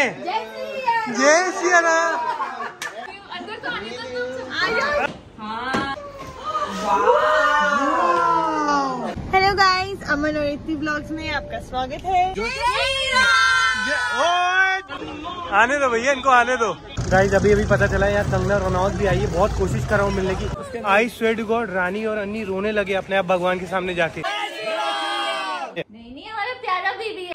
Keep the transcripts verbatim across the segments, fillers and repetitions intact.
जय Siya Ram. Hello guys, Aman और Itti blogs में आपका स्वागत है। आने दो भैया, इनको आने दो। गाइस अभी अभी पता चला यार कंगना रनौत भी आई है। बहुत कोशिश कर रहा हूँ मिलने की। I swear to God Rani और अन्नी रोने लगे अपने आप भगवान के सामने जाके। नहीं नहीं, हमारा प्यारा बेबी है।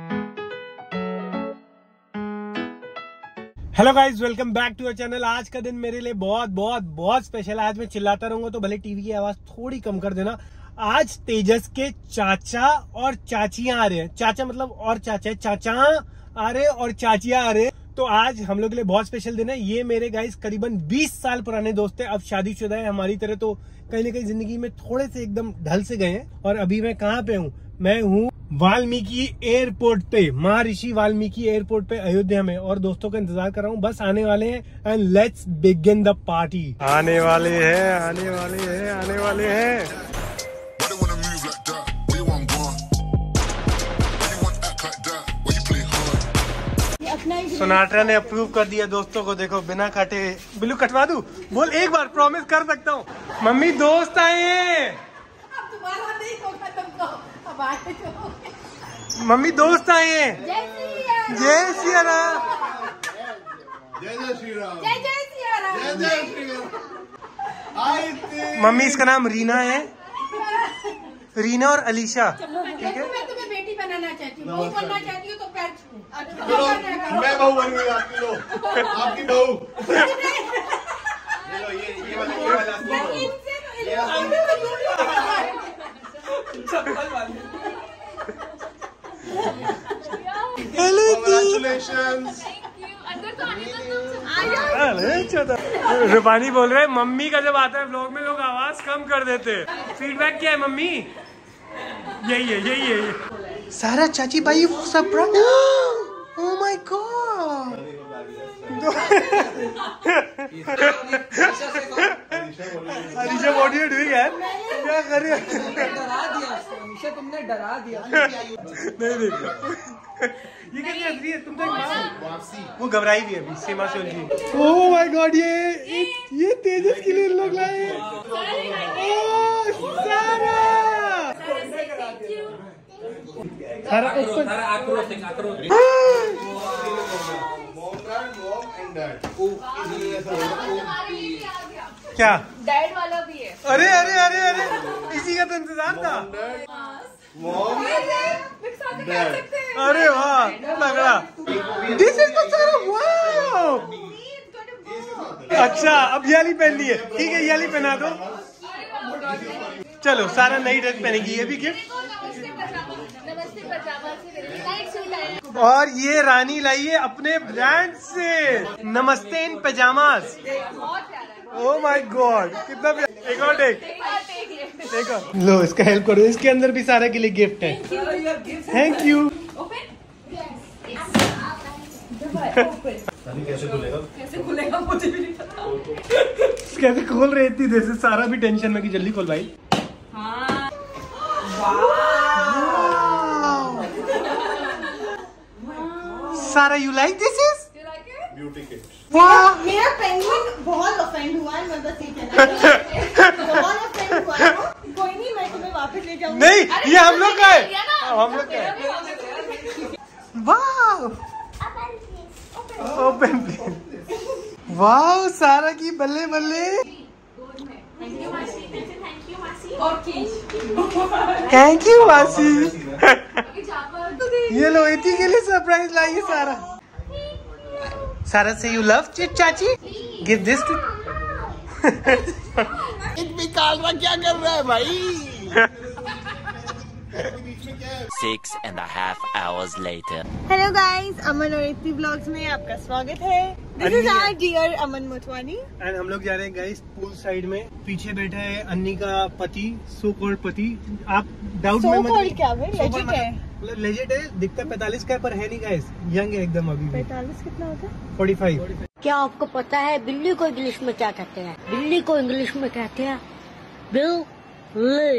Hello guys, welcome back to our channel. आज का दिन मेरे लिए बहुत बहुत बहुत स्पेशल है। आज मैं चिल्लाता रहूंगा तो भले टीवी की आवाज थोड़ी कम कर देना। आज तेजस के चाचा और चाचियां आ रहे हैं। चाचा मतलब और चाचा है, चाचा आ रहे और चाचियां आ रहे। तो आज हम लोग के लिए बहुत स्पेशल दिन है। ये मेरे गाइस करीबन बीस साल पुराने दोस्त है। अब शादीशुदा है हमारी तरह, तो कहीं ना कहीं जिंदगी में थोड़े से एकदम ढल से गए हैं। और अभी मैं कहाँ पे हूँ? मैं हूँ वाल्मीकि एयरपोर्ट पे, महर्षि वाल्मीकि एयरपोर्ट पे अयोध्या में। और दोस्तों का इंतजार कर रहा हूँ, बस आने वाले हैं। And let's begin the party. आने वाले हैं, आने वाले हैं, आने वाले हैं। सोनाट्रा ने अप्रूव कर दिया दोस्तों को। देखो बिना काटे बिल्लू कटवा दूं? बोल एक बार, प्रॉमिस कर सकता हूँ। मम्मी दोस्त आए हैं। अब तुम्हारा नहीं होगा तुमको, अब आए तो। मम्मी दोस्त आए हैं। जय सिया राम। जय जय श्री राम। जय जय सिया राम। जय जय श्री राम। आई थी। मम्मी इसका नाम रीना है, रीना और अलीशा। ठीक है, मैं तुम्हें बेटी बनाना चाहती हूँ, बहू बनना चाहती हूँ तो पैर छू। मैं बहू बन गई आपकी। लो आपकी बहू। ये लो, ये ये वाला ये वाला Congratulations। रूपानी बोल रहे मम्मी का जब आता है व्लॉग में लोग आवाज कम कर देते। फीडबैक क्या है मम्मी? यही है, यही है, यही। सारा चाची भाई surprise. Oh my God. Alisha what are you doing यार? क्या कर रही हो? डरा दिया अलीशा, तुमने डरा दिया। नहीं नहीं, ये कैसे हंस रही है? तुम तो वो घबराई भी है अभी, सीमा से उलझी। ओह माय गॉड, ये ये तेजस के लिए लोग लाए। ओह सारा सारा क्या डैड वाला भी है। अरे अरे अरे अरे, इसी का तो इंतजार था। अरे वाह तगड़ा। This is the Sara. Wow अच्छा, अब ये वाली पहन ली है। ठीक है, ये वाली पहना दो। चलो सारा नई ड्रेस पहनेगी। ये भी गिफ्ट। और ये रानी लाई है अपने ब्रांड से, नमस्ते in pajamas. Oh my God, कितना प्यारा। एक और टेक, एक और। लो इसका हेल्प करो। इसके अंदर भी सारा के लिए गिफ्ट है। Thank you. कैसे खुलेगा? कैसे खुलेगा मुझे भी नहीं पता। कैसे खोल रही थी? जैसे सारा भी टेंशन में कि जल्दी खोल भाई। हाँ। Sara you like this is beauty kit. वाह, मेरा पेंगुइन बहुत ऑफेंड हुआ है। मैं बस ये कहना चाहती हूँ, बहुत ऑफेंड हुआ है वो। कोई नहीं, मैं तुम्हें वापस ले जाऊंगी। नहीं ये हम लोग का है, हम लोग का है। वाह ओपन प्लीज। वाह सारा की बल्ले बल्ले। थैंक यू मासी। ये लो इसी के लिए सरप्राइज लाई है सारा। सारा से यू लव चाची, गिव दिस टू। निकाल रहा क्या कर रहा है भाई? Six and a half hours later. Hello guys, Aman और इत्ती ब्लॉग्स में आपका स्वागत है। This is our dear Aman Motwani. And हम लोग जा रहे हैं गाइस पूल साइड में। पीछे बैठा है अन्नी का पति, सो कॉल्ड पति। आप डाउट So में मत called क्या है? So called Legit है? मतलब लेजेंड है। दिखता पैंतालीस का है पर है नहीं गाइस, यंग है एकदम अभी भी। पैंतालीस कितना होता है? Forty five. क्या आपको पता है बिल्ली को इंग्लिश में क्या कहते हैं? बिल्ली को इंग्लिश में कहते हैं बिल्ली।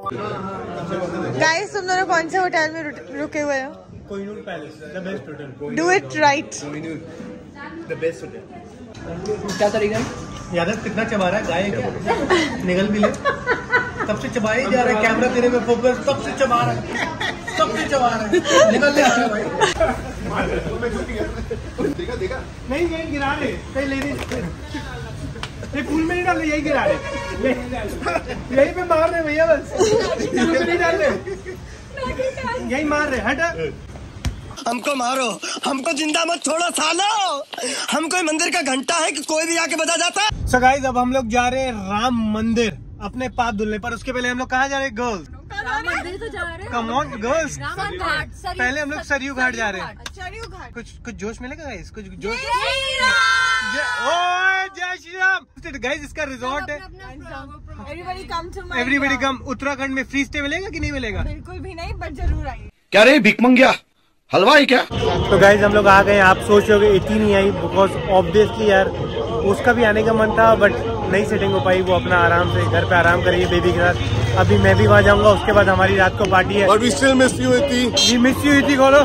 गाइस तुम दोनों कौन से होटल में रुके हुए हो? Kohinoor palace, the best hotel. Do it right. The best hotel. क्या तरीका है? यादव कितना चबा रहा है, गाय क्या निगल भी ले, तब से चबाए जा रहा है, कैमरा तेरे में फोकस, तब से चबा रहा है, तब से चबा रहा है, निकल ले आ रहा है भाई। देखा देखा नहीं यही गिरा रहे, कहीं ले नहीं, फूल में नहीं डाल रहे, यही गिरा रहे, यही पे मार रहे भैया, बस फूल में नहीं डाल रहे, यही मार रहे। हट, हमको मारो, हमको जिंदा मत छोड़ो सालो, हम कोई मंदिर का घंटा है कि कोई भी आके बजा जाता। सो गाइस अब हम लोग जा रहे हैं राम मंदिर अपने पाप धुलने पर। उसके पहले हम लोग कहाँ जा रहे हैं? गर्ल्स, राम मंदिर तो जा रहे हैं। Come on girls, Ram Ghat, पहले हम लोग सरयू घाट जा रहे हैं। सरयू घाट। कुछ कुछ जोश मिलेगा गाइस, कुछ जोश। जय श्री राम। ओए जय श्री राम। गाइस इसका रिजॉर्ट है, everybody come to my everybody come. Uttarakhand में फ्री स्टे मिलेगा कि नहीं मिलेगा? बिल्कुल भी नहीं, बट जरूर आइए। क्या रे भिकमंगिया, हलवाई क्या? तो गाइज हम लोग आ गए। आप सोच रहे हो इतनी नहीं आई, बिकॉज ऑब्वियसली यार उसका भी आने का मन था, बट नहीं सेटिंग हो पाई। वो अपना आराम से घर पे आराम करिए बेबी के साथ। अभी मैं भी वहाँ जाऊंगा, उसके बाद हमारी रात को पार्टी है। और we still miss you Itti. We miss you Itti खोलो,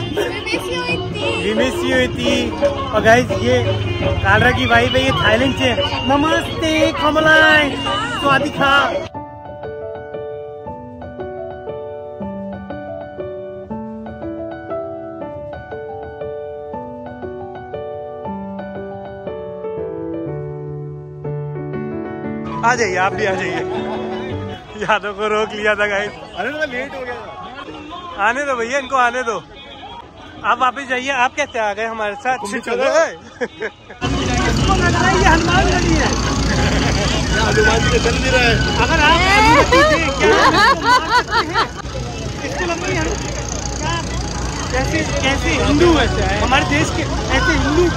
वी मिस यू इति। और गाइज ये कालरा की वाइफ है, ये थाईलैंड से। नमस्ते कमलाई स्वादिका। आ जाइए, आप भी आ जाइए। यादव को रोक लिया था गाइस। अरे तो लेट हो गया। आने दो भैया, इनको आने दो। आप वापस जाइए। आप कैसे आ गए हमारे साथ? चलो ये हनुमान गढ़ी है, हनुमान जी चल नहीं रहा है। अगर आप इसको लंबी है कैसे कैसे हिंदू है हमारे देश के, ऐसे हिंदू।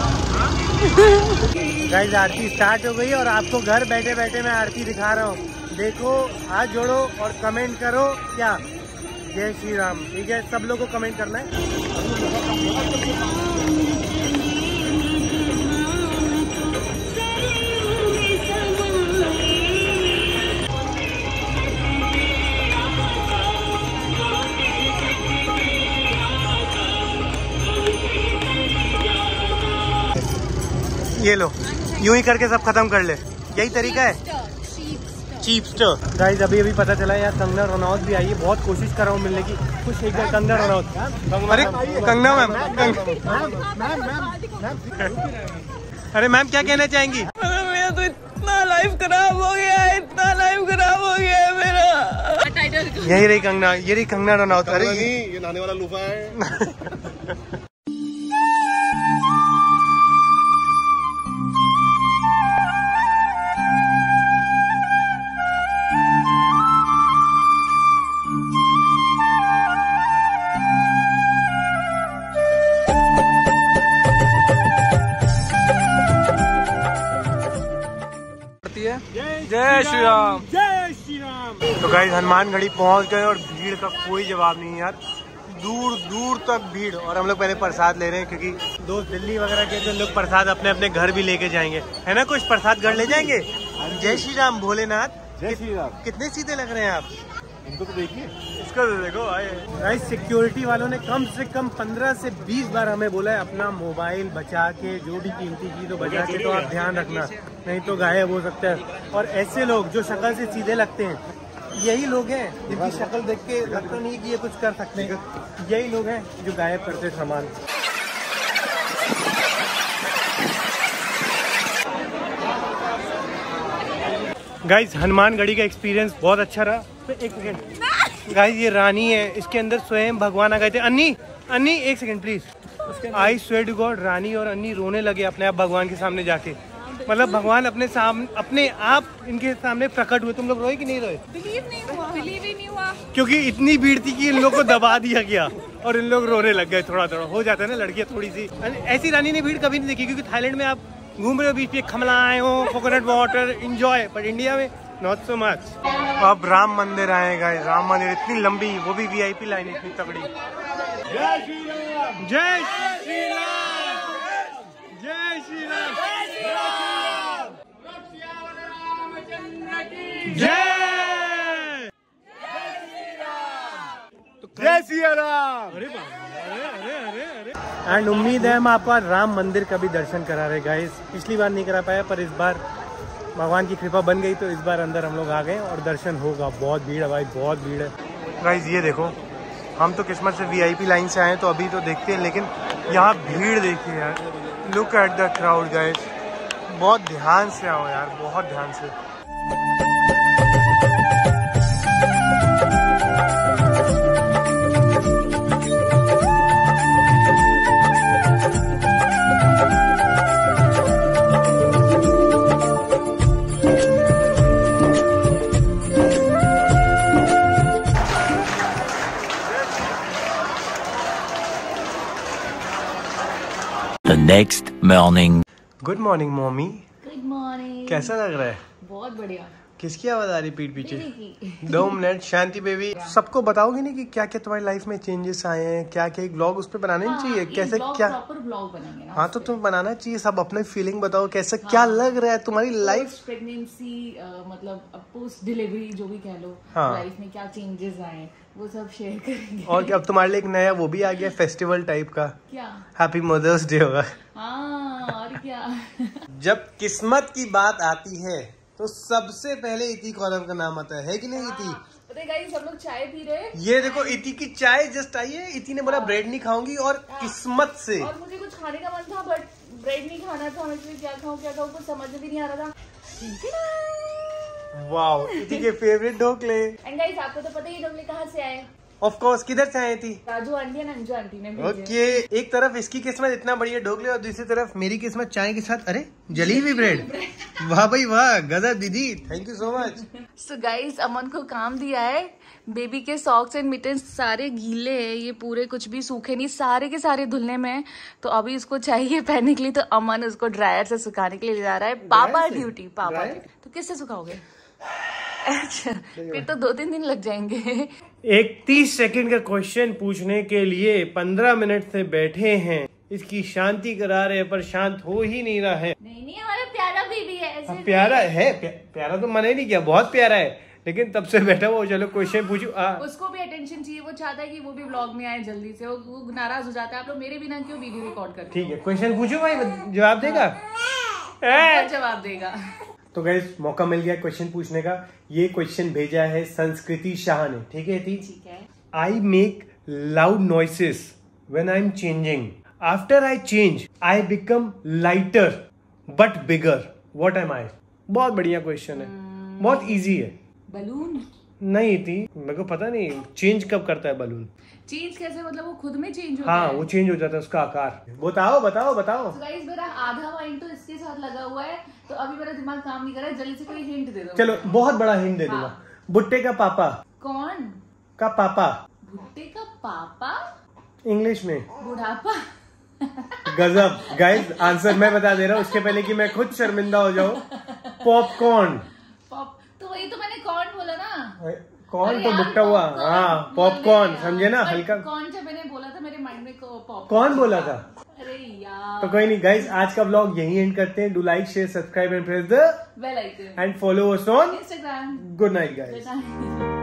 गाइस आरती स्टार्ट हो गई और आपको घर बैठे बैठे मैं आरती दिखा रहा हूँ। देखो, हाथ जोड़ो और कमेंट करो क्या जय श्री राम। ठीक है, सब लोगों को कमेंट करना है। ये लो, यूं ही करके सब खत्म कर ले, यही तरीका है। चीपस्टर। गाइस अभी अभी पता चला यार कंगना रनौत भी आई है। बहुत कोशिश कर रहा हूँ मिलने की। कुछ एक बार कंगना रनौत। अरे कंगना मैम, अरे मैम क्या कहना चाहेंगी? मेरा तो इतना लाइफ खराब हो गया है, इतना लाइफ खराब हो गया है मेरा। यही रही कंगना, ये रही कंगना रनौत। अरे ये नहाने वाला लूफा है। जय श्री राम, जय श्री राम। तो गाइस हनुमान गढ़ी पहुंच गए और भीड़ का कोई जवाब नहीं यार, दूर दूर तक भीड़। और हम लोग पहले प्रसाद ले रहे हैं क्योंकि दोस्त दिल्ली वगैरह के तो लोग प्रसाद अपने अपने घर भी लेके जाएंगे, है ना? कुछ प्रसाद घर ले जाएंगे। जय श्री राम भोलेनाथ। जय श्री राम। कितने सीधे लग रहे हैं आप? इनको तो देखिए, इसको तो देखो। गाइस सिक्योरिटी वालों ने कम से कम पंद्रह से बीस बार हमें बोला है अपना मोबाइल बचा के, जो भी कीमती चीज हो बचा के, तो आप ध्यान रखना नहीं तो गायब हो सकता है। और ऐसे लोग जो शक्ल से सीधे लगते हैं, यही लोग हैं जिनकी शक्ल देख के लगता नहीं कि ये कुछ कर सकते हैं। यही लोग हैं जो गायब करते सामान। गाइस हनुमान गढ़ी का एक्सपीरियंस बहुत अच्छा रहा। तो एक सेकेंड गाइस, ये रानी है, इसके अंदर स्वयं भगवान आ गए थे। अन्नी अन्नी एक second please. I swear to God, Rani और अन्नी रोने लगे अपने आप भगवान के सामने जाके। मतलब भगवान अपने सामने अपने आप इनके सामने प्रकट हुए। तुम लोग रोए कि नहीं रोए? बिलीव नहीं हुआ, बिलीव ही नहीं हुआ। क्योंकि इतनी भीड़ थी कि इन लोगों को दबा दिया गया और इन लोग रोने लग गए। थोड़ा थोड़ा हो जाता है ना, लड़कियां थोड़ी सी। ऐसी रानी ने भीड़ कभी नहीं देखी, क्योंकि थाईलैंड में आप घूम रहे हो बीच पे, खमलाए हो, कोकोनट वाटर एंजॉय, पर इंडिया में नॉट सो मच। अब राम मंदिर आएगा। राम मंदिर इतनी लंबी, वो भी वीआईपी लाइन इतनी तगड़ी। जय श्री राम, जय श्री राम, जय श्री राम, जय सिया राम। अरे अरे अरे अरे अरे एंड उम्मीद है हम आपका राम मंदिर का भी दर्शन करा रहे गाइस। पिछली बार नहीं करा पाया, पर इस बार भगवान की कृपा बन गई तो इस बार अंदर हम लोग आ गए और दर्शन होगा। बहुत भीड़ है भाई, बहुत भीड़ है गाइस। ये देखो, हम तो किस्मत से वीआईपी लाइन से आए तो अभी तो देखते हैं, लेकिन यहाँ भीड़ देखिए यार। Look at the crowd guys. बहुत ध्यान से आओ यार, बहुत ध्यान से। The next morning. Good morning mommy. Good morning. कैसा लग रहा है? बहुत बढ़िया। किसकी आवाज आ रही पीठ पीछे? मेरी की। दो मिनट शांति बेबी। सबको बताओगे नहीं कि क्या क्या तुम्हारी लाइफ में चेंजेस आए हैं, क्या क्या एक ब्लॉग उस पर बनाने हाँ, चाहिए कैसे क्या? प्रॉपर ब्लॉग बनेंगे ना। हाँ तो तुम बनाना चाहिए। सब अपने फीलिंग बताओ, कैसा हाँ, क्या लग रहा है तुम्हारी लाइफ? प्रेगनेंसी मतलब पोस्ट डिलीवरी जो भी कह लो, हाँ, लाइफ में क्या चेंजेस आए वो सब शेयर करेंगे। और अब तुम्हारे लिए एक नया वो भी आ गया फेस्टिवल टाइप का। क्या? हैप्पी मदर्स डे होगा। हाँ और क्या। जब किस्मत की बात आती है तो सबसे पहले इति कौरव का नाम आता है, है कि नहीं इति? पता है गाइस, सब लोग चाय पी रहे हैं। ये देखो इति की चाय जस्ट आई है। इति ने बोला ब्रेड नहीं खाऊंगी और किस्मत से। और मुझे कुछ खाने का मन था बट ब्रेड नहीं खाना था, मुझे क्या खाऊं क्या खाऊं कुछ समझ भी नहीं आ रहा था। वाओ, इति के फेवरेट ढोकले। एंड गाइस, आपको तो पता ही ढोकले कहाँ से आए? ऑफ कोर्स, किधर से आए थी? राजू आंटी और अंजू आंटी ने भेजे। ओके, एक तरफ इसकी किस्मत इतना बढ़िया ढोकले और दूसरी तरफ मेरी किस्मत चाय के साथ अरे जली हुई ब्रेड। वाह भाई वाह, गजब दीदी, thank you so much. So guys, Aman को काम दिया है। बेबी के सॉक्स एंड मिटन्स सारे गीले हैं, ये पूरे कुछ भी सूखे नहीं, सारे के सारे धुलने में है। तो अभी इसको चाहिए पहनने के लिए, तो अमन उसको ड्रायर से सुखाने के लिए ले जा रहा है। पापा ड्यूटी, पापा ड्यूटी। तो किससे सुखाओगे? अच्छा, फिर तो दो तीन दिन लग जाएंगे। एक तीस सेकंड का क्वेश्चन पूछने के लिए पंद्रह मिनट से बैठे हैं। इसकी शांति करा रहे पर शांत हो ही नहीं रहा है। नहीं नहीं, हमारा प्यारा बेबी है। ऐसे प्यारा है, प्या, प्यारा तो मना ही नहीं किया, बहुत प्यारा है, लेकिन तब से बैठा वो। चलो क्वेश्चन पूछो। उसको भी अटेंशन चाहिए, वो चाहता है कि वो भी व्लॉग में आए जल्दी से। वो, वो नाराज हो जाता है, आप लोग मेरे बिना क्यों वीडियो रिकॉर्ड करते? ठीक है, क्वेश्चन पूछो भाई, जवाब देगा। जवाब देगा। तो गाइस, मौका मिल गया क्वेश्चन पूछने का। ये क्वेश्चन भेजा है संस्कृति शाह ने। ठीक है थी? ठीक है। I make loud noises when I am changing. After I change I become lighter but bigger. What am I? बहुत बढ़िया क्वेश्चन है, बहुत इजी है। बलून? नहीं थी, मेरे को पता नहीं चेंज कब करता है बलून। चेंज कैसे? मतलब वो खुद में चेंज होता हाँ, है? वो चेंज हो जाता है उसका आकार। बताओ बताओ बताओ। तो गाइस, मेरा आधा माइंड तो इसके साथ लगा हुआ है, तो अभी मेरा दिमाग काम नहीं कर रहा है। जल्दी से कोई हिंट दे दो। चलो, बहुत बड़ा हिंट दे दूंगा। हाँ। भुट्टे का पापा। कौन? का पापा। भुट्टे का पापा? इंग्लिश में बुढ़ापा। गजब। गाइस, आंसर मैं बता दे रहा हूँ उसके पहले कि मैं खुद शर्मिंदा हो जाऊं। पॉपकॉर्न। पॉप तो वही तो मैंने कौन बोला ना। कौन तो भुट्टा हुआ। हाँ, पॉपकॉर्न, समझे ना? हल्का कौन जब मैंने बोला था मेरे माइंड में पॉप कौन बोला था। अरे यार। तो कोई नहीं गाइस, आज का व्लॉग यही एंड करते हैं। Do like, share, subscribe and press the bell icon and follow us on Instagram. Good night guys. Good night.